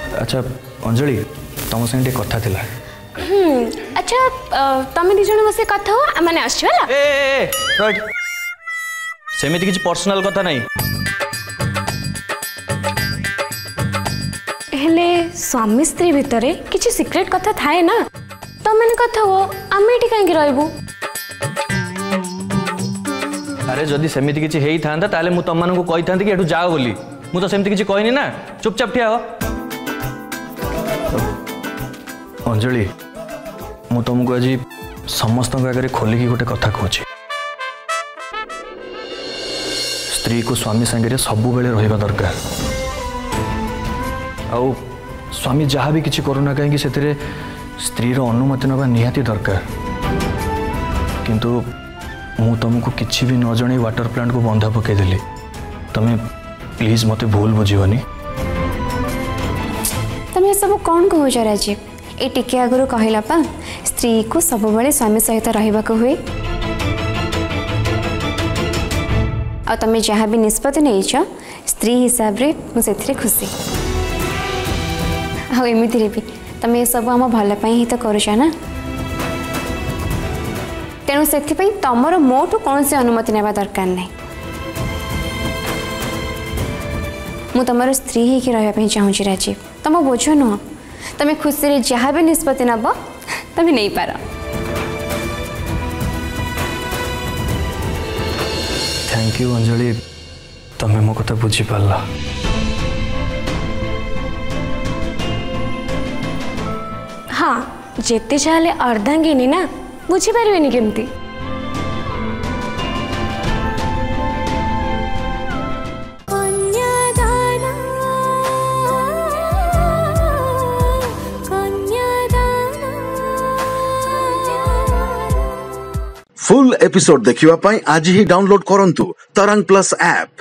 अच्छा अंजलि तुम संगे कथा थिला। अच्छा तुम दी जण बसे कथा हो माने आछला ए सेमिति किछि पर्सनल कथा नहीं। हेले स्वामी स्त्री भितरे किछि सीक्रेट कथा थाए ना तुम मैंने कथा हो आम ये कहीं रहबू। अरे जदि सेमिति किछि हेई थांदा ताले मु तम मानकु कहि थांती कि एठु जाओ बोली मु तो सेमिति किछि कहनी ना चुपचाप ठिया हो। अंजलि मु तुमको आज समस्त आगे खोलिकी गोटे कथा कहूँ। स्त्री को स्वामी सांगे सब बेले रहिबा दरकार। आउ स्वामी जहाँ भी किसी करूना कहीं से स्त्री अनुमति नवा निहाती दरकार। किंतु मु तुमको किसी भी न जन वाटर प्लांट को बंधा पकईदेली तमें प्लीज मत भूल बुझीबनी। तमें सब कौन कह राजीव ये टिके आगु कहला पा स्त्री को सब बड़े स्वामी सहित रहा हुए आ तमें जहाँ भी निष्पत्ति नहीं स्त्री हिसाब रे मुझे खुशी आमती भी तुम ये सब आम भल ही तो करुचा ना तेणु से तुमर मोठू कौन से अनुमति नेबा दरकार नहीं। मु तुमर स्त्री ही रहा चाहूँ राजीव तुम बोझ नुह तुम खुशी जहाँ भी निष्पत्ति नब तुम नहीं पार। थैंक यू अंजलि तुम्हें मो कथा बुझी पारला। हाँ जेते चाहे अर्धांगिनी ना बुझी पारे केमती। फुल एपिसोड देखिवा पाई आज ही डाउनलोड करंतु तरंग प्लस ऐप।